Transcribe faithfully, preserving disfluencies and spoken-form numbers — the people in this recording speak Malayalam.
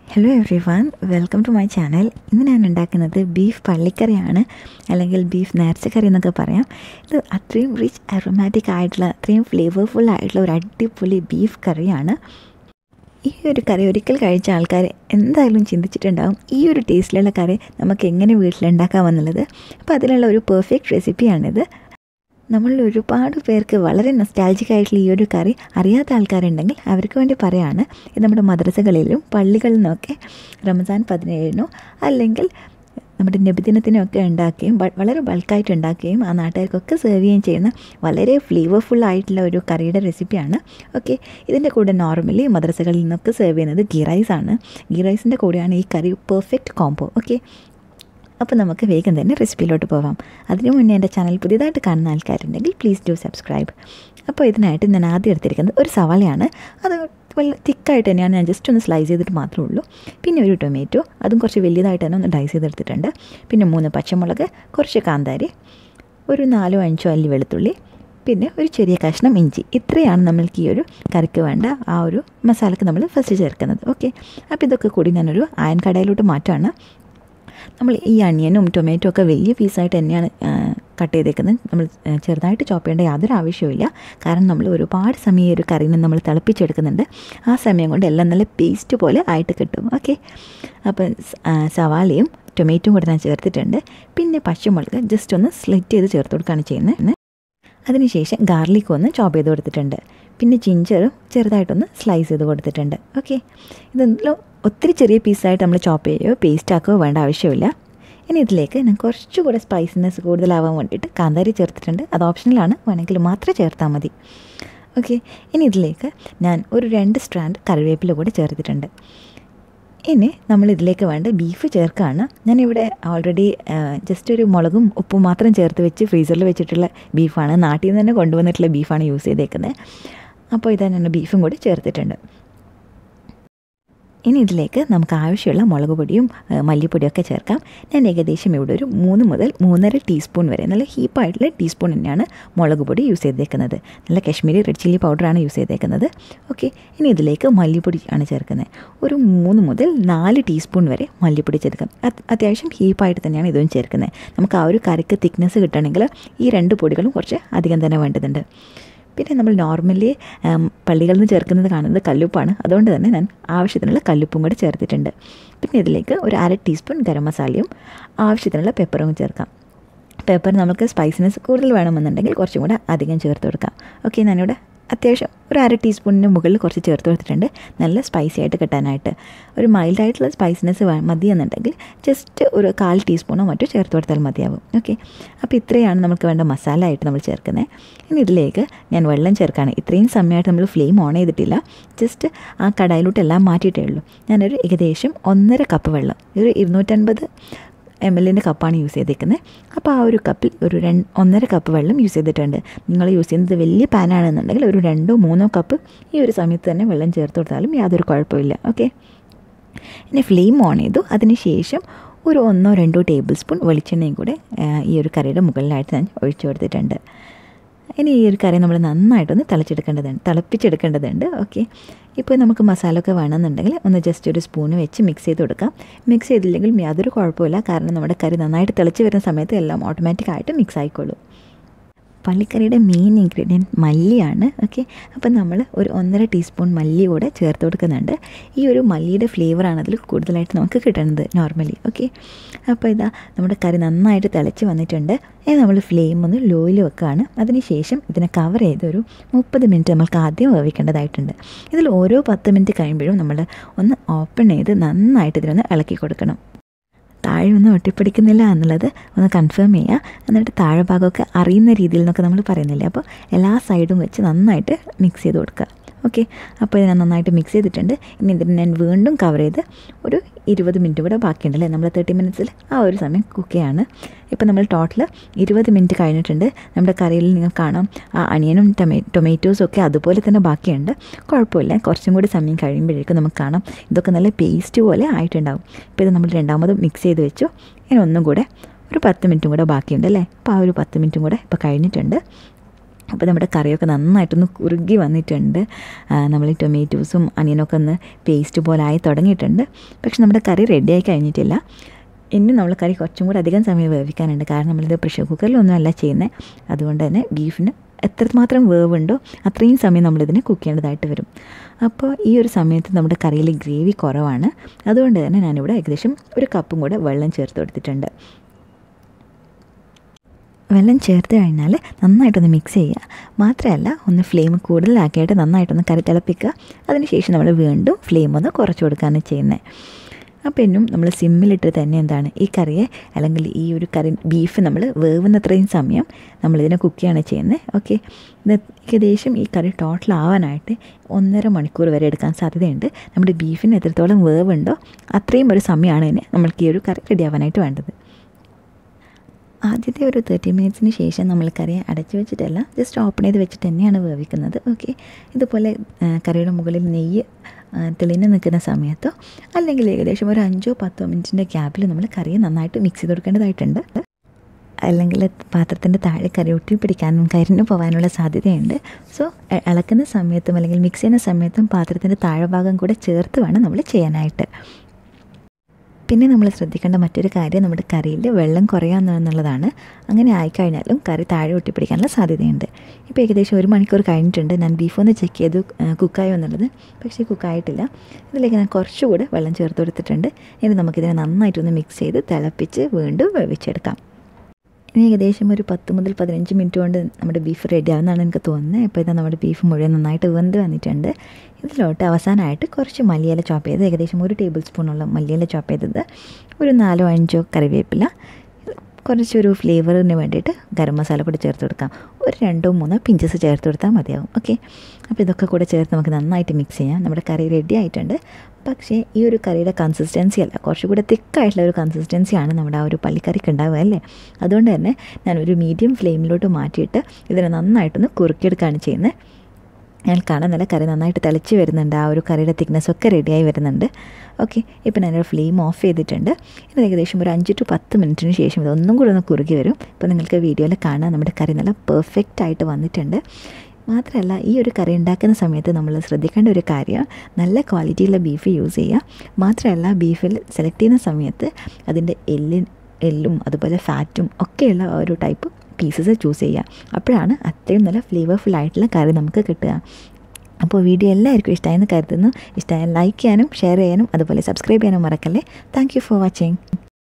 Hello everyone, welcome to my channel. ഇന്ന് ഞാൻ ഉണ്ടാക്കുന്നത് ബീഫ് പള്ളിക്കറിയാണ്, അല്ലെങ്കിൽ ബീഫ് നേർച്ചക്കറി എന്നൊക്കെ പറയാം. ഇത് അത്രയും റിച്ച് അറോമാറ്റിക് ആയിട്ടുള്ള, അത്രയും ഫ്ലേവർഫുൾ ആയിട്ടുള്ള ഒരു അടിപൊളി ബീഫ് കറിയാണ്. ഈ ഒരു കറി ഒരിക്കൽ കഴിച്ച ആൾക്കാർ എന്തായാലും ചിന്തിച്ചിട്ടുണ്ടാകും, ഈ ഒരു ടേസ്റ്റിലുള്ള കറി നമുക്ക് എങ്ങനെ വീട്ടിലുണ്ടാക്കാമെന്നുള്ളത്. അപ്പോൾ അതിലുള്ള ഒരു പെർഫെക്റ്റ് റെസിപ്പിയാണിത്. നമ്മളിൽ ഒരുപാട് പേർക്ക് വളരെ നൊസ്റ്റാൾജിക് ആയിട്ടുള്ള ഈ ഒരു കറി അറിയാത്ത ആൾക്കാരുണ്ടെങ്കിൽ അവർക്ക് വേണ്ടി പറയാണ്. ഇത് നമ്മുടെ മദ്രസകളിലും പള്ളികളിൽ നിന്നൊക്കെ റമസാൻ പതിനേഴിനോ അല്ലെങ്കിൽ നമ്മുടെ നബിദിനത്തിനൊക്കെ ഉണ്ടാക്കുകയും വളരെ ബൾക്കായിട്ട് ഉണ്ടാക്കുകയും ആ നാട്ടുകാർക്കൊക്കെ സെർവ് ചെയ്യുകയും ചെയ്യുന്ന വളരെ ഫ്ലേവർഫുൾ ആയിട്ടുള്ള ഒരു കറിയുടെ റെസിപ്പിയാണ്. ഓക്കെ, ഇതിൻ്റെ കൂടെ നോർമലി മദ്രസകളിൽ നിന്നൊക്കെ സെർവ് ചെയ്യുന്നത് ഗീ റൈസാണ്. ഗീ റൈസിൻ്റെ കൂടെയാണ് ഈ കറി പെർഫെക്റ്റ് കോംബോ. ഓക്കെ, അപ്പോൾ നമുക്ക് വേഗം തന്നെ റെസിപ്പിയിലോട്ട് പോകാം. അതിനു മുന്നേ എൻ്റെ ചാനൽ പുതിയതായിട്ട് കാണുന്ന ആൾക്കാരുണ്ടെങ്കിൽ പ്ലീസ് ഡു സബ്സ്ക്രൈബ്. അപ്പോൾ ഇതിനായിട്ട് ഞാൻ ആദ്യം എടുത്തിരിക്കുന്നത് ഒരു സവാളയാണ്. അത് വളരെ തിക്കായിട്ട് തന്നെയാണ്, ഞാൻ ജസ്റ്റ് ഒന്ന് സ്ലൈസ് ചെയ്തിട്ട് മാത്രമേ ഉള്ളൂ. പിന്നെ ഒരു ടൊമാറ്റോ, അതും കുറച്ച് വലിയതായിട്ട് തന്നെ ഒന്ന് ഡൈസ് ചെയ്തെടുത്തിട്ടുണ്ട്. പിന്നെ മൂന്ന് പച്ചമുളക്, കുറച്ച് കാന്താരി, ഒരു നാലോ അഞ്ചോ അല്ലി വെളുത്തുള്ളി, പിന്നെ ഒരു ചെറിയ കഷ്ണം ഇഞ്ചി. ഇത്രയാണ് നമ്മൾക്ക് ഈ ഒരു കറിക്ക് വേണ്ട ആ ഒരു മസാലക്ക് നമ്മൾ ഫസ്റ്റ് ചേർക്കുന്നത്. ഓക്കെ, അപ്പോൾ ഇതൊക്കെ കൂടി ഞാനൊരു അയൺ കടായിലോട്ട് മാറ്റുകയാണ്. നമ്മൾ ഈ അണിയനും ടൊമാറ്റോ ഒക്കെ വലിയ പീസായിട്ട് തന്നെയാണ് കട്ട് ചെയ്തേക്കുന്നത്. നമ്മൾ ചെറുതായിട്ട് ചോപ്പ് ചെയ്യേണ്ട യാതൊരു ആവശ്യമില്ല, കാരണം നമ്മൾ ഒരുപാട് സമയം ഈ ഒരു കറിനെ നമ്മൾ തിളപ്പിച്ചെടുക്കുന്നുണ്ട്. ആ സമയം കൊണ്ട് എല്ലാം നല്ല പേസ്റ്റ് പോലെ ആയിട്ട് കിട്ടും. ഓക്കെ, അപ്പോൾ സവാളയും ടൊമാറ്റോയും കൂടെ ഞാൻ ചേർത്തിട്ടുണ്ട്. പിന്നെ പച്ചമുളക് ജസ്റ്റ് ഒന്ന് സ്ലിറ്റ് ചെയ്ത് ചേർത്ത് കൊടുക്കുകയാണ് ചെയ്യുന്നത്. അതിനുശേഷം ഗാർലിക് ഒന്ന് ചോപ്പ് ചെയ്ത് കൊടുത്തിട്ടുണ്ട്. പിന്നെ ജിഞ്ചറും ചെറുതായിട്ടൊന്ന് സ്ലൈസ് ചെയ്ത് കൊടുത്തിട്ടുണ്ട്. ഓക്കെ, ഇതെല്ലാം ഒത്തിരി ചെറിയ പീസായിട്ട് നമ്മൾ ചോപ്പ് ചെയ്യുകയോ പേസ്റ്റ് ആക്കുകയോ വേണ്ട ആവശ്യമില്ല. ഇനി ഇതിലേക്ക് ഞാൻ കുറച്ചുകൂടെ സ്പൈസിനെസ് കൂടുതലാവാൻ വേണ്ടിയിട്ട് കാന്താരി ചേർത്തിട്ടുണ്ട്. അത് ഓപ്ഷണലാണ്, വേണമെങ്കിൽ മാത്രം ചേർത്താൽ മതി. ഓക്കെ, ഇനി ഇതിലേക്ക് ഞാൻ ഒരു രണ്ട് സ്ട്രാൻഡ് കറിവേപ്പില കൂടെ ചേർത്തിട്ടുണ്ട്. ഇനി നമ്മൾ ഇതിലേക്ക് വേണ്ട ബീഫ് ചേർക്കുകയാണ്. ഞാനിവിടെ ഓൾറെഡി ജസ്റ്റ് ഒരു മുളകും ഉപ്പും മാത്രം ചേർത്ത് വെച്ച് ഫ്രീസറിൽ വെച്ചിട്ടുള്ള ബീഫാണ്. നാട്ടിൽ നിന്ന് തന്നെ കൊണ്ടുവന്നിട്ടുള്ള ബീഫാണ് യൂസ് ചെയ്തേക്കുന്നത്. അപ്പോൾ ഇതാ ഞാൻ ബീഫും കൂടി ചേർത്തിട്ടുണ്ട്. ഇനി ഇതിലേക്ക് നമുക്ക് ആവശ്യമുള്ള മുളക് പൊടിയും മല്ലിപ്പൊടിയൊക്കെ ചേർക്കാം. ഞാൻ ഏകദേശം ഇവിടെ ഒരു മൂന്ന് മുതൽ മൂന്നര ടീസ്പൂൺ വരെ, നല്ല ഹീപ്പായിട്ടുള്ള ടീസ്പൂൺ തന്നെയാണ് മുളക് പൊടി യൂസ് ചെയ്തേക്കുന്നത്. നല്ല കാശ്മീരി റെഡ് ചില്ലി പൗഡറാണ് യൂസ് ചെയ്തേക്കുന്നത്. ഓക്കെ, ഇനി ഇതിലേക്ക് മല്ലിപ്പൊടി ആണ് ചേർക്കുന്നത്. ഒരു മൂന്ന് മുതൽ നാല് ടീസ്പൂൺ വരെ മല്ലിപ്പൊടി ചേർക്കാം. അത്യാവശ്യം ഹീപ്പായിട്ട് തന്നെയാണ് ഇതും ചേർക്കുന്നത്. നമുക്ക് ആ ഒരു കറിക്ക് തിക്നെസ് കിട്ടണമെങ്കിൽ ഈ രണ്ട് പൊടികളും കുറച്ച് അധികം തന്നെ വേണ്ടതുണ്ട്. പിന്നെ നമ്മൾ നോർമലി പള്ളികളിൽ നിന്ന് ചേർക്കുന്നത് കാണുന്നത് കല്ലുപ്പാണ്. അതുകൊണ്ട് തന്നെ ഞാൻ ആവശ്യത്തിനുള്ള കല്ലുപ്പും കൂടെ ചേർത്തിട്ടുണ്ട്. പിന്നെ ഇതിലേക്ക് ഒരു അര ടീസ്പൂൺ ഗരം മസാലയും ആവശ്യത്തിനുള്ള പെപ്പറും ചേർക്കാം. പെപ്പർ നമുക്ക് സ്പൈസിനെസ് കൂടുതൽ വേണമെന്നുണ്ടെങ്കിൽ കുറച്ചും കൂടെ അധികം ചേർത്ത് കൊടുക്കാം. ഓക്കെ, ഞാനിവിടെ അത്യാവശ്യം ഒരു അര ടീസ്പൂണിന് മുകളിൽ കുറച്ച് ചേർത്ത് കൊടുത്തിട്ടുണ്ട്, നല്ല സ്പൈസി ആയിട്ട് കിട്ടാനായിട്ട്. ഒരു മൈൽഡായിട്ടുള്ള സ്പൈസിനെസ് മതി എന്നുണ്ടെങ്കിൽ ജസ്റ്റ് ഒരു കാൽ ടീസ്പൂണോ മറ്റോ ചേർത്ത് കൊടുത്താൽ മതിയാവും. ഓക്കെ, അപ്പോൾ ഇത്രയാണ് നമുക്ക് വേണ്ട മസാല ആയിട്ട് നമ്മൾ ചേർക്കുന്നത്. ഇനി ഇതിലേക്ക് ഞാൻ വെള്ളം ചേർക്കുകയാണ്. ഇത്രയും സമയമായിട്ട് നമ്മൾ ഫ്ലെയിം ഓൺ ചെയ്തിട്ടില്ല, ജസ്റ്റ് ആ കടായിലോട്ട് എല്ലാം മാറ്റിയിട്ടേ ഉള്ളൂ. ഞാനൊരു ഏകദേശം ഒന്നര കപ്പ് വെള്ളം, ഒരു ഇരുന്നൂറ്റൻപത് എം എല്ലിൻ്റെ കപ്പാണ് യൂസ് ചെയ്തേക്കുന്നത്. അപ്പോൾ ആ ഒരു കപ്പിൽ ഒരു രണ്ട് ഒന്നര കപ്പ് വെള്ളം യൂസ് ചെയ്തിട്ടുണ്ട്. നിങ്ങൾ യൂസ് ചെയ്യുന്നത് വലിയ പാനാണെന്നുണ്ടെങ്കിൽ ഒരു രണ്ടോ മൂന്നോ കപ്പ് ഈ ഒരു സമയത്ത് തന്നെ വെള്ളം ചേർത്ത് കൊടുത്താലും യാതൊരു കുഴപ്പമില്ല. ഓക്കെ, ഇനി ഫ്ലെയിം ഓൺ ചെയ്തു. അതിന് ശേഷം ഒരു ഒന്നോ രണ്ടോ ടേബിൾ സ്പൂൺ വെളിച്ചെണ്ണയും കൂടെ ഈ ഒരു കറിയുടെ മുകളിലായിട്ട് ഞാൻ ഒഴിച്ചു കൊടുത്തിട്ടുണ്ട്. ഇനി ഈ ഒരു കറി നമ്മൾ നന്നായിട്ടൊന്ന് തിളച്ചെടുക്കേണ്ടതുണ്ട് തിളപ്പിച്ചെടുക്കേണ്ടതുണ്ട് ഓക്കെ, ഇപ്പോൾ നമുക്ക് മസാല ഒക്കെ വേണമെന്നുണ്ടെങ്കിൽ ഒന്ന് ജസ്റ്റ് ഒരു സ്പൂണ് വെച്ച് മിക്സ് ചെയ്ത് കൊടുക്കാം. മിക്സ് ചെയ്തില്ലെങ്കിലും യാതൊരു കുഴപ്പമില്ല, കാരണം നമ്മുടെ കറി നന്നായിട്ട് തിളച്ച് വരുന്ന സമയത്ത് എല്ലാം ഓട്ടോമാറ്റിക്കായിട്ട് മിക്സ് ആയിക്കോളും. പള്ളിക്കറിയുടെ മെയിൻ ഇൻഗ്രീഡിയൻറ്റ് മല്ലിയാണ്. ഓക്കെ, അപ്പോൾ നമ്മൾ ഒരു ഒന്നര ടീസ്പൂൺ മല്ലി കൂടെ ചേർത്ത് കൊടുക്കുന്നുണ്ട്. ഈ ഒരു മല്ലിയുടെ ഫ്ലേവറാണ് അതിൽ കൂടുതലായിട്ട് നമുക്ക് കിട്ടുന്നത് നോർമലി. ഓക്കെ, അപ്പോൾ ഇതാ നമ്മുടെ കറി നന്നായിട്ട് തിളച്ച് വന്നിട്ടുണ്ട്. ഇനി നമ്മൾ ഫ്ലെയിം ഒന്ന് ലോയിൽ വെക്കുകയാണ്. അതിനുശേഷം ഇതിനെ കവർ ചെയ്ത് ഒരു മുപ്പത് മിനിറ്റ് നമ്മൾക്ക് ആദ്യം വേവിക്കേണ്ടതായിട്ടുണ്ട്. ഇതിൽ ഓരോ പത്ത് മിനിറ്റ് കഴിയുമ്പോഴും നമ്മൾ ഒന്ന് ഓപ്പൺ ചെയ്ത് നന്നായിട്ട് ഇതിനൊന്ന് ഇളക്കി കൊടുക്കണം. താഴെ ഒന്നും ഒട്ടിപ്പിടിക്കുന്നില്ല എന്നുള്ളത് ഒന്ന് കൺഫേം ചെയ്യുക. എന്നിട്ട് താഴെ ഭാഗമൊക്കെ അറിയുന്ന രീതിയിൽ നിന്നൊക്കെ നമ്മൾ പറയുന്നില്ലേ, അപ്പോൾ എല്ലാ സൈഡും വെച്ച് നന്നായിട്ട് മിക്സ് ചെയ്ത് കൊടുക്കുക. ഓക്കെ, അപ്പോൾ ഇത് ഞാൻ നന്നായിട്ട് മിക്സ് ചെയ്തിട്ടുണ്ട്. ഇനി ഇതിന് ഞാൻ വീണ്ടും കവർ ചെയ്ത് ഒരു ഇരുപത് മിനിറ്റ് കൂടെ ബാക്കിയുണ്ടല്ലേ, നമ്മൾ തേർട്ടി മിനിറ്റ്സിൽ ആ ഒരു സമയം കുക്ക് ചെയ്യാണ്. ഇപ്പോൾ നമ്മൾ ടോട്ടൽ ഇരുപത് മിനിറ്റ് കഴിഞ്ഞിട്ടുണ്ട്. നമ്മുടെ കറിയിൽ നിങ്ങൾ കാണാം ആ അണിയനും ടൊമേ ടൊമാറ്റോസും ഒക്കെ അതുപോലെ തന്നെ ബാക്കിയുണ്ട്. കുഴപ്പമില്ല, കുറച്ചും കൂടി സമയം കഴിയുമ്പോഴേക്കും നമുക്ക് കാണാം ഇതൊക്കെ നല്ല പേസ്റ്റ് പോലെ ആയിട്ടുണ്ടാവും. ഇപ്പോൾ ഇത് നമ്മൾ രണ്ടാമതും മിക്സ് ചെയ്ത് വെച്ചു. ഇനി ഒന്നും കൂടെ ഒരു പത്ത് മിനിറ്റും കൂടെ ബാക്കിയുണ്ട് അല്ലേ. അപ്പോൾ ആ ഒരു പത്ത് മിനിറ്റും കൂടെ ഇപ്പോൾ കഴിഞ്ഞിട്ടുണ്ട്. അപ്പോൾ നമ്മുടെ കറിയൊക്കെ നന്നായിട്ടൊന്ന് കുറുകി വന്നിട്ടുണ്ട്. നമ്മൾ ഈ ടൊമാറ്റോസും അനിയനൊക്കെ ഒന്ന് പേസ്റ്റ് പോലെ ആയി തുടങ്ങിയിട്ടുണ്ട്. പക്ഷെ നമ്മുടെ കറി റെഡിയായി കഴിഞ്ഞിട്ടില്ല. ഇനി നമ്മൾ കറി കുറച്ചും കൂടി അധികം സമയം വേവിക്കാനുണ്ട്. കാരണം നമ്മളിത് പ്രഷർ കുക്കറിലൊന്നും അല്ല ചെയ്യുന്നത്. അതുകൊണ്ട് തന്നെ ബീഫിന് എത്രമാത്രം വേവുണ്ടോ അത്രയും സമയം നമ്മളിതിനെ കുക്ക് ചെയ്യേണ്ടതായിട്ട് വരും. അപ്പോൾ ഈ ഒരു സമയത്ത് നമ്മുടെ കറിയിൽ ഗ്രേവി കുറവാണ്. അതുകൊണ്ട് തന്നെ ഞാനിവിടെ ഏകദേശം ഒരു കപ്പും കൂടെ വെള്ളം ചേർത്ത് കൊടുത്തിട്ടുണ്ട്. വെള്ളം ചേർത്ത് കഴിഞ്ഞാൽ നന്നായിട്ടൊന്ന് മിക്സ് ചെയ്യുക. മാത്രമല്ല ഒന്ന് ഫ്ലെയിം കൂടുതലാക്കിയിട്ട് നന്നായിട്ടൊന്ന് കറി തിളപ്പിക്കുക. അതിനുശേഷം നമ്മൾ വീണ്ടും ഫ്ലെയിം ഒന്ന് കുറച്ച് കൊടുക്കുകയാണ് ചെയ്യുന്നത്. അപ്പോൾ ഇന്നും നമ്മൾ സിമ്മിലിട്ട് തന്നെ എന്താണ് ഈ കറിയെ അല്ലെങ്കിൽ ഈ ഒരു കറി ബീഫ് നമ്മൾ വേവുന്നത്രയും സമയം നമ്മളിതിനെ കുക്ക് ചെയ്യാണ് ചെയ്യുന്നത്. ഓക്കെ, ഇത് ഏകദേശം ഈ കറി ടോട്ടൽ ആവാനായിട്ട് ഒന്നര മണിക്കൂർ വരെ എടുക്കാൻ സാധ്യതയുണ്ട്. നമ്മുടെ ബീഫിന് എത്രത്തോളം വേവുണ്ടോ അത്രയും ഒരു സമയമാണ് ഇതിന് നമ്മൾക്ക് ഈ ഒരു കറി റെഡി ആവാനായിട്ട് വേണ്ടത്. ആദ്യത്തെ ഒരു തേർട്ടി മിനിറ്റ്സിന് ശേഷം നമ്മൾ കറി അടച്ചു വെച്ചിട്ടല്ല, ജസ്റ്റ് ഓപ്പൺ ചെയ്ത് വെച്ചിട്ട് തന്നെയാണ് വേവിക്കുന്നത്. ഓക്കെ, ഇതുപോലെ കറിയുടെ മുകളിൽ നെയ്യ് തെളിഞ്ഞ് നിൽക്കുന്ന സമയത്തോ അല്ലെങ്കിൽ ഏകദേശം ഒരു അഞ്ചോ പത്തോ മിനിറ്റിൻ്റെ ഗ്യാപ്പിൽ നമ്മൾ കറിയെ നന്നായിട്ട് മിക്സ് ചെയ്ത് കൊടുക്കേണ്ടതായിട്ടുണ്ട്. അല്ലെങ്കിൽ പാത്രത്തിൻ്റെ താഴെ കറി ഒട്ടി പിടിക്കാനും കരിഞ്ഞു പോകാനുള്ള സാധ്യതയുണ്ട്. സോ ഇളക്കുന്ന സമയത്തും അല്ലെങ്കിൽ മിക്സ് ചെയ്യുന്ന സമയത്തും പാത്രത്തിൻ്റെ താഴെ ഭാഗം കൂടെ ചേർത്ത് വേണം നമ്മൾ ചെയ്യാനായിട്ട്. പിന്നെ നമ്മൾ ശ്രദ്ധിക്കേണ്ട മറ്റൊരു കാര്യം നമ്മുടെ കറിയിൽ വെള്ളം കുറയാമെന്ന് എന്നുള്ളതാണ്. അങ്ങനെ ആയിക്കഴിഞ്ഞാലും കറി താഴെ ഒട്ടിപ്പിടിക്കാനുള്ള സാധ്യതയുണ്ട്. ഇപ്പോൾ ഏകദേശം ഒരു മണിക്കൂർ കഴിഞ്ഞിട്ടുണ്ട്. ഞാൻ ബീഫ് ഒന്ന് ചെക്ക് ചെയ്തു കുക്കായോ എന്നുള്ളത്. പക്ഷേ കുക്കായിട്ടില്ല. ഇതിലേക്ക് ഞാൻ കുറച്ചുകൂടെ വെള്ളം ചേർത്ത് കൊടുത്തിട്ടുണ്ട്. ഇനി നമുക്കിതിനെ നന്നായിട്ടൊന്ന് മിക്സ് ചെയ്ത് തിളപ്പിച്ച് വീണ്ടും വേവിച്ചെടുക്കാം. ഇനി ഏകദേശം ഒരു പത്ത് മുതൽ പതിനഞ്ച് മിനിറ്റ് കൊണ്ട് നമ്മുടെ ബീഫ് റെഡി ആവുമെന്നാണ് എനിക്ക് തോന്നുന്നത്. ഇപ്പോൾ ഇതാ നമ്മുടെ ബീഫ് മുഴുവൻ നന്നായിട്ട് വെന്ത് വന്നിട്ടുണ്ട്. ഇതിലോട്ട് അവസാനമായിട്ട് കുറച്ച് മല്ലിയില ചോപ്പ് ചെയ്ത് ഏകദേശം ഒരു ടേബിൾ സ്പൂണുള്ള മല്ലിയില ചോപ്പ് ചെയ്തത്, ഒരു നാലോ അഞ്ചോ കറിവേപ്പില, കുറച്ചൊരു ഫ്ലേവറിന് വേണ്ടിയിട്ട് ഗരം മസാല കൂടി ചേർത്ത് കൊടുക്കാം. ഒരു രണ്ടോ മൂന്നോ പിഞ്ചസ് ചേർത്ത് കൊടുത്താൽ മതിയാവും. ഓക്കെ, അപ്പോൾ ഇതൊക്കെ കൂടെ ചേർത്ത് നമുക്ക് നന്നായിട്ട് മിക്സ് ചെയ്യാം. നമ്മുടെ കറി റെഡി ആയിട്ടുണ്ട്. പക്ഷേ ഈ ഒരു കറിയുടെ കൺസിസ്റ്റൻസി അല്ല, കുറച്ചുകൂടെ തിക്കായിട്ടുള്ള ഒരു കൺസിസ്റ്റൻസിയാണ് നമ്മുടെ ആ ഒരു പള്ളിക്കറിക്ക് ഉണ്ടാവുക അല്ലേ. അതുകൊണ്ട് തന്നെ ഞാനൊരു മീഡിയം ഫ്ലെയിമിലോട്ട് മാറ്റിയിട്ട് ഇതിനെ നന്നായിട്ടൊന്ന് കുറുക്കിയെടുക്കുകയാണ് ചെയ്യുന്നത്. ഞാൻ കാണാൻ നല്ല കറി നന്നായിട്ട് തിളച്ച് വരുന്നുണ്ട്. ആ ഒരു കറിയുടെ തിക്നെസ്സൊക്കെ റെഡിയായി വരുന്നുണ്ട്. ഓക്കെ, ഇപ്പോൾ ഞാനൊരു ഫ്ലെയിം ഓഫ് ചെയ്തിട്ടുണ്ട്. ഇത് ഏകദേശം ഒരു അഞ്ച് ടു പത്ത് മിനിറ്റിന് ശേഷം ഇതൊന്നും കൂടി ഒന്ന് കുറുകി വരും. ഇപ്പോൾ നിങ്ങൾക്ക് വീഡിയോയിൽ കാണാൻ നമ്മുടെ കറി നല്ല പെർഫെക്റ്റ് ആയിട്ട് വന്നിട്ടുണ്ട്. മാത്രമല്ല ഈ ഒരു കറി ഉണ്ടാക്കുന്ന സമയത്ത് നമ്മൾ ശ്രദ്ധിക്കേണ്ട ഒരു കാര്യം, നല്ല ക്വാളിറ്റിയുള്ള ബീഫ് യൂസ് ചെയ്യുക. മാത്രമല്ല ബീഫിൽ സെലക്ട് ചെയ്യുന്ന സമയത്ത് അതിൻ്റെ എല്ലിൻ എല്ലും അതുപോലെ ഫാറ്റും ഒക്കെയുള്ള ഒരു ടൈപ്പ് പീസസ് ചൂസ് ചെയ്യുക. അപ്പോഴാണ് അത്രയും നല്ല ഫ്ലേവർഫുൾ ആയിട്ടുള്ള കറി നമുക്ക് കിട്ടുക. അപ്പോൾ വീഡിയോ എല്ലാവർക്കും ഇഷ്ടമായെന്ന് കരുതുന്നു. ഇഷ്ടമായ ലൈക്ക് ചെയ്യാനും ഷെയർ ചെയ്യാനും അതുപോലെ സബ്സ്ക്രൈബ് ചെയ്യാനും മറക്കല്ലേ. Thank you for watching.